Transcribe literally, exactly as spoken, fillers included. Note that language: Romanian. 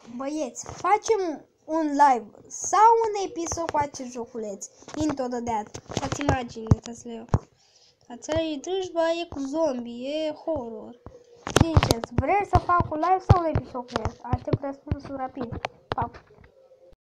Băieți, facem un live sau un episod cu acest joculeț. Intro de dat. Fați imagini, uitați-le eu. Ația e drăjba, e cu zombie, e horror. Ziceți, vreți să fac un live sau un episod cu el? Aștept răspunsul rapid. Pa!